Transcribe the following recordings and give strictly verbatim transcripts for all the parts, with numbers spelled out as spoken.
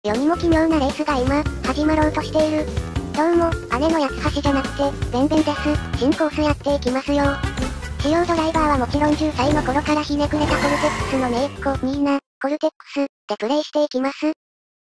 世にも奇妙なレースが今、始まろうとしている。どうも、姉の八つ橋じゃなくて、ベンベンです。新コースやっていきますよ。主要ドライバーはもちろんじゅっさいの頃からひねくれたコルテックスの姪っ子、ニーナ、コルテックス、でプレイしていきます。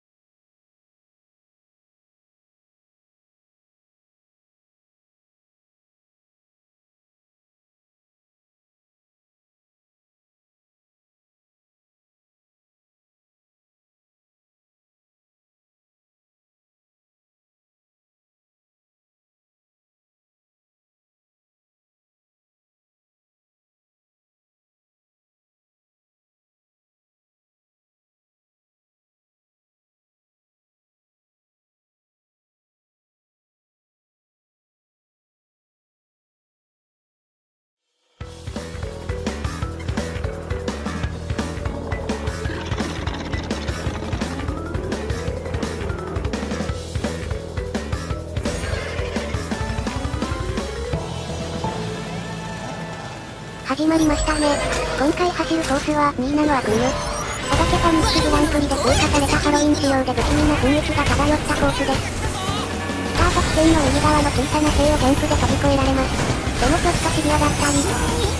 始まりましたね。今回走るコースは、ニーナの悪夢。お化けパニックグランプリで追加されたハロウィン仕様で不気味な雰囲気が漂ったコースです。スタート地点の右側の小さな塀をジャンプで飛び越えられます。でもちょっとシビアだったり。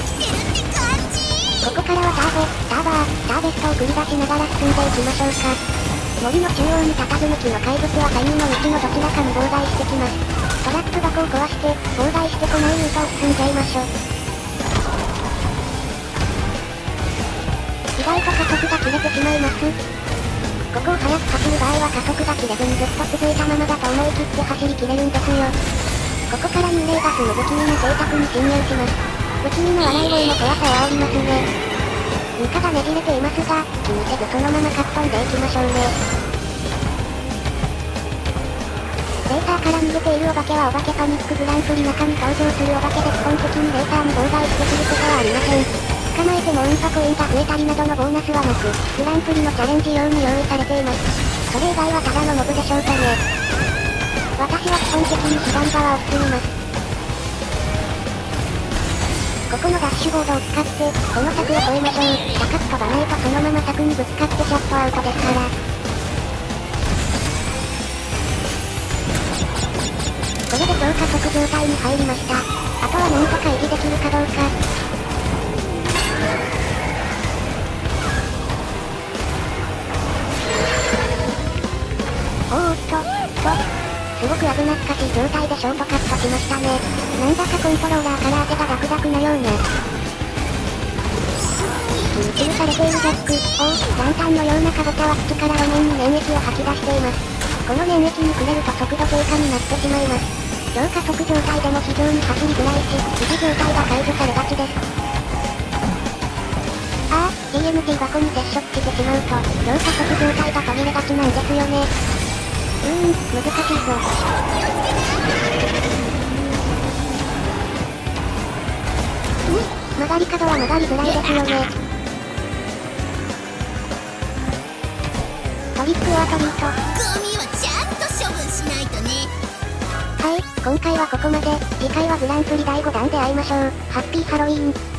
ここからはターボ、スターバー、スターベストを繰り出しながら進んでいきましょうか。森の中央に佇む木の怪物は左右の道のどちらかに妨害してきます。トラック箱を壊して、妨害してこないルートを進んじゃいましょう。意外と加速が切れてしまいます。ここを速く走る場合は加速が切れずにずっと続いたままだと思い切って走り切れるんですよ。ここから幽霊が住む不気味な邸宅に侵入します。不気味な笑い声も怖さを煽りますね。床がねじれていますが、気にせずそのままかっ飛んでいきましょうね。レーサーから逃げているお化けはお化けパニックグランプリ中に登場するお化けで基本的にレーサーに妨害してくることはありません。捕まえても運とコインが増えたりなどのボーナスはなく、グランプリのチャレンジ用に用意されています。それ以外はただのモブでしょうかね。私は基本的に左側を進みます。ここのダッシュボードを使って、この柵を越えましょう。高く飛ばないとそのまま柵にぶつかってシャットアウトですから。これで超加速状態に入りました。あとはなんとか維持できるかどうか。おーっと、と、すごく危なっかしい状態でショートカットしましたね。なんだかコントローラーから汗がダクダクなような。緊急されているジャック、おー、ランタンのようなカボチャは土から路面に粘液を吐き出しています。この粘液に触れると速度低下になってしまいます。超加速状態でも非常に走りづらいし、維持状態が解除されがちです。ああ、ティーエムティー 箱に接触してしまうと、超加速状態が途切れがちなんですよね。うーん、難しいぞ。ん？曲がり角は曲がりづらいですよね。トリックオアトリート。 ゴミはちゃんと処分しないとね。 はい、今回はここまで。次回はグランプリだいごだんで会いましょう。ハッピーハロウィーン。